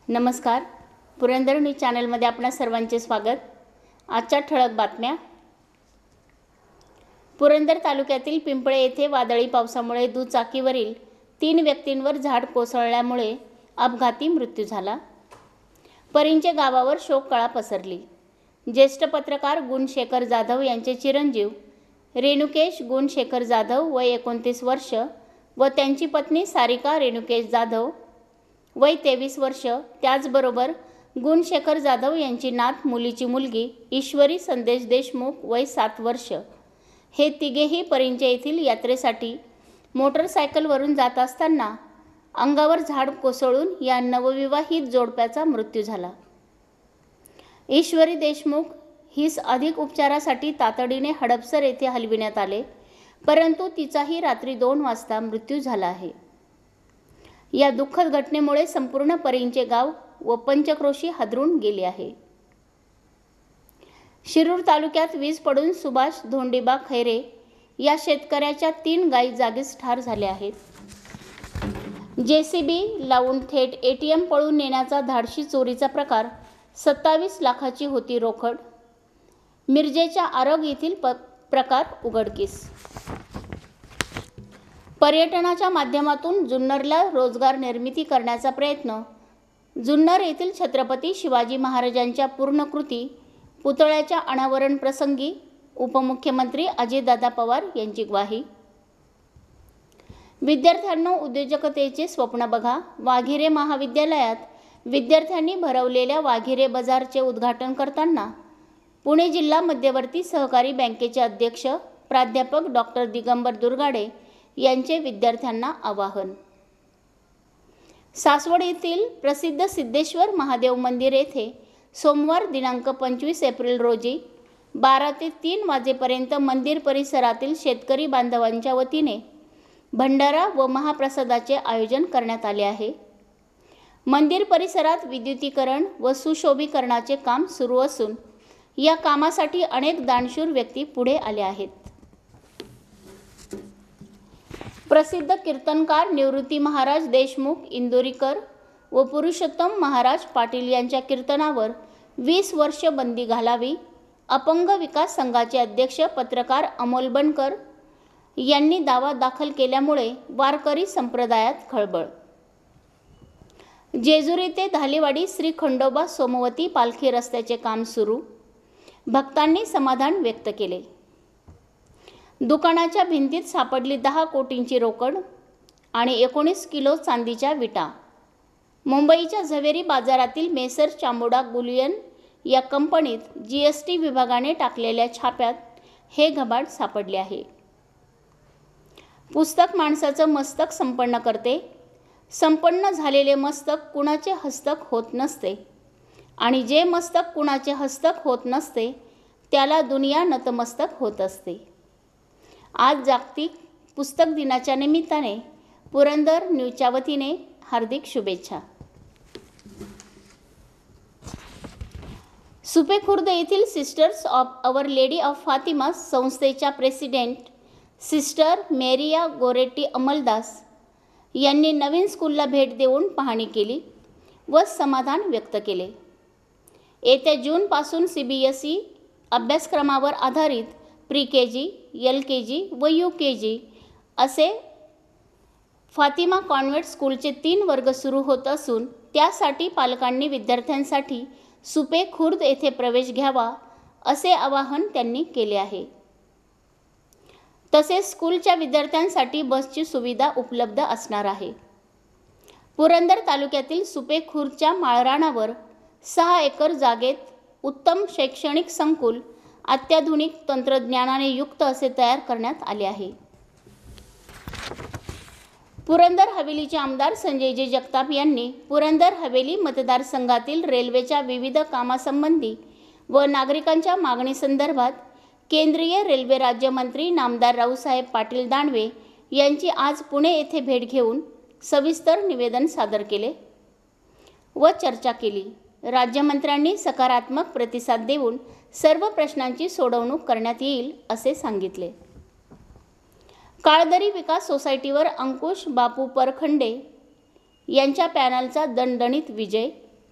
नमस्कार. पुरंदर न्यूज चॅनलमध्ये आपणा सर्वांचे स्वागत. आजच्या ठळक बातम्या. पुरंदर तालुक्यातील पिंपळे येथे वादळी पावसामुळे दुचाकीवरील 3 व्यक्तींवर झाड कोसळल्यामुळे अपघाती मृत्यू झाला. परिंचे गावावर शोककळा पसरली. ज्येष्ठ पत्रकार गुणशेखर जाधव यांचे चिरंजीव रेणुकेश गुणशेखर जाधव वय 29 वर्ष व त्यांची पत्नी सारिका रेणुकेश जाधव वय 23 वर्ष, त्याचबरोबर गुणशेखर जाधव यांची नात मुलीची मुलगी ईश्वरी संदेश देशमुख वय 7 वर्ष, हे तिघेही परिंचे येथील यात्रेसाठी मोटरसायकलवरून जात असताना अंगावर झाड कोसळून या नवविवाहित जोडप्याचा मृत्यू झाला. ईश्वरी देशमुख हिस अधिक उपचारासाठी तातडीने हडपसर येथे हलविण्यात आले, परंतु तिचाही रात्री 2 वाजता मृत्यू झाला आहे. या दुःखद घटनेमुळे संपूर्ण परिंचे गाव व पंचक्रोशी हादरून गेले आहे. शिरूर तालुक्यात वीज पडून सुभाष धोंडीबा खैरे या शेतकऱ्याच्या 3 गायी जागीच ठार झाल्या आहेत. JCB लावून थेट ATM पळून नेण्याचा धाडशी चोरीचा प्रकार. 27 लाखाची होती रोकड. मिरजेच्या आरोग येथील प्रकार उघडकीस. पर्यटनाच्या माध्यमातून जुन्नरला रोजगार निर्मिती करण्याचा प्रयत्न. जुन्नर येथील छत्रपती शिवाजी महाराजांच्या पूर्णकृती पुतळ्याच्या अनावरण प्रसंगी उपमुख्यमंत्री अजितदादा पवार यांची ग्वाही. विद्यार्थ्यांनो, उद्योजकतेचे स्वप्न बघा. वाघिरे महाविद्यालयात विद्यार्थ्यांनी भरवलेल्या वाघिरे बाजारचे उद्घाटन करताना पुणे जिल्हा मध्यवर्ती सहकारी बँकेचे अध्यक्ष प्राध्यापक डॉक्टर दिगंबर दुर्गाडे यांचे विद्यार्थ्यांना आवाहन. सासवड येथील प्रसिद्ध सिद्धेश्वर महादेव मंदिर येथे सोमवार दिनांक 25 एप्रिल रोजी 12 ते 3 वाजेपर्यंत मंदिर परिसरातील शेतकरी बांधवांच्या वतीने भंडारा व महाप्रसादाचे आयोजन करण्यात आले आहे. मंदिर परिसरात विद्युतीकरण व सुशोभीकरणाचे काम सुरू असून या कामासाठी अनेक दानशूर व्यक्ती पुढे आल्या आहेत. प्रसिद्ध कीर्तनकार निवृत्ती महाराज देशमुख इंदोरीकर व पुरुषोत्तम महाराज पाटील यांच्या कीर्तनावर 20 वर्ष बंदी घालावी. अपंग विकास संघाचे अध्यक्ष पत्रकार अमोल बनकर यांनी दावा दाखल केल्यामुळे वारकरी संप्रदायात खळबळ. जेजुरी ते धालेवाडी श्री खंडोबा सोमवती पालखी रस्त्याचे काम सुरू. भक्तांनी समाधान व्यक्त केले. दुकानाच्या भिंतीत सापडली 10 कोटींची रोकड आणि 19 किलो चांदीच्या विटा. मुंबईच्या झवेरी बाजारातील मेसर चामुंडा बुलियन या कंपनीत GST विभागाने टाकलेल्या छाप्यात हे घबाड सापडले आहे. पुस्तक माणसाचं मस्तक संपन्न करते. संपन्न झालेले मस्तक कुणाचे हस्तक होत नसते आणि जे मस्तक कुणाचे हस्तक होत नसते त्याला दुनिया नतमस्तक होत असते. आज जागतिक पुस्तक दिनाच्या निमित्ताने पुरंदर न्यूजच्या वतीने हार्दिक शुभेच्छा. सुपे खुर्द येथील sisters of our lady of Fatima संस्थेच्या प्रेसिडेंट सिस्टर मेरिया गोरेटी अमलदास यांनी नवीन स्कूलला भेट देऊन पाहणी केली व समाधान व्यक्त केले. येत्या जूनपासून CBSE अभ्यासक्रमावर आधारित प्री-KG, LKG व UKG असे फातिमा कॉन्व्हेंट स्कूलचे 3 वर्ग सुरू होत असून त्यासाठी पालकांनी विद्यार्थ्यांसाठी सुपे खुर्द येथे प्रवेश घ्यावा असे आवाहन त्यांनी केले आहे. तसेच स्कूलच्या विद्यार्थ्यांसाठी बसची सुविधा उपलब्ध असणार आहे. पुरंदर तालुक्यातील सुपे खुर्दच्या माळरानावर 6 एकर जागेत उत्तम शैक्षणिक संकुल अत्याधुनिक तंत्रज्ञानाने युक्त असे तयार करण्यात आले आहे. पुरंदर हवेलीचे आमदार संजयजी जगताप यांनी पुरंदर हवेली मतदारसंघातील रेल्वेच्या विविध कामासंबंधी व नागरिकांच्या मागणीसंदर्भात केंद्रीय रेल्वे राज्यमंत्री नामदार रावसाहेब पाटील दानवे यांची आज पुणे येथे भेट घेऊन सविस्तर निवेदन सादर केले व चर्चा केली. राज्यमंत्र्यांनी सकारात्मक प्रतिसाद देऊन सर्व प्रश्नांची सोडवणूक करण्यात येईल असे सांगितले. काळदरी विकास सोसायटीवर अंकुश बापू परखंडे यांच्या पॅनलचा दणदणीत विजय.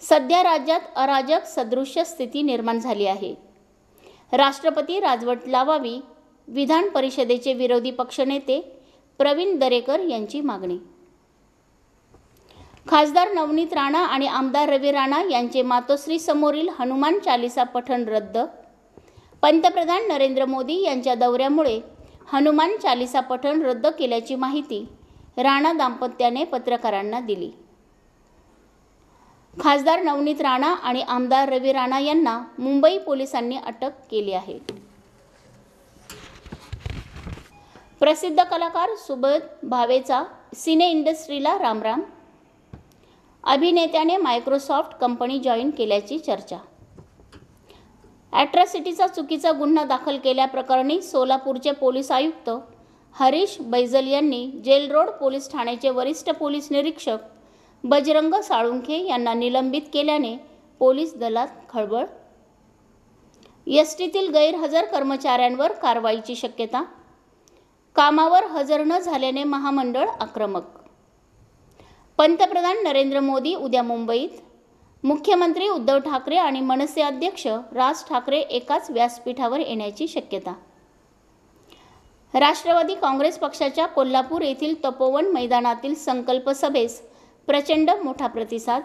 सध्या राज्यात अराजक सदृश्य स्थिती निर्माण झाली आहे. राष्ट्रपती राजवट लावावी, विधान परिषदेचे विरोधी पक्षनेते प्रवीण दरेकर यांची मागणी. खासदार नवनीत राणा आणि आमदार रवी राणा यांचे मातोश्री समोरील हनुमान चालीसा पठण रद्द. पंतप्रधान नरेंद्र मोदी यांच्या दौऱ्यामुळे हनुमान चालीसा पठण रद्द केल्याची माहिती राणा दाम्पत्याने पत्रकारांना दिली. खासदार नवनीत राणा आणि आमदार रवी राणा यांना मुंबई पोलिसांनी अटक केली आहे. प्रसिद्ध कलाकार सुबोध भावेचा सिने इंडस्ट्रीला रामराम. अभिनेत्याने मायक्रोसॉफ्ट कंपनी जॉईन केल्याची चर्चा. ॲट्रॉसिटीचा चुकीचा गुन्हा दाखल केल्याप्रकरणी सोलापूरचे पोलीस आयुक्त हरीश बैजल यांनी जेल रोड पोलीस ठाण्याचे वरिष्ठ पोलीस निरीक्षक बजरंग साळुंखे यांना निलंबित केल्याने पोलीस दलात खळबळ. एसटीतील गैरहजर कर्मचाऱ्यांवर कारवाईची शक्यता. कामावर हजर न झाल्याने महामंडळ आक्रमक. पंतप्रधान नरेंद्र मोदी उद्या मुंबईत. मुख्यमंत्री उद्धव ठाकरे आणि मनसे अध्यक्ष राज ठाकरे एकाच व्यासपीठावर येण्याची शक्यता. राष्ट्रवादी काँग्रेस पक्षाच्या कोल्हापूर येथील तपोवन मैदानातील संकल्प सभेस प्रचंड मोठा प्रतिसाद.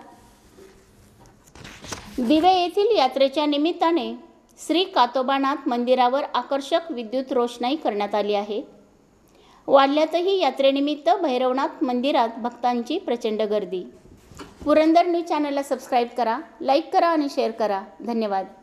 दिवे येथील यात्रेच्या निमित्ताने श्री कातोबानाथ मंदिरावर आकर्षक विद्युत रोषणाई करण्यात आली आहे. वाल्यातही यात्रेनिमित्त भैरवनाथ मंदिरात भक्तांची प्रचंड गर्दी. पुरंदर न्यूज चॅनलला सबस्क्राईब करा, लाईक करा आणि शेअर करा. धन्यवाद.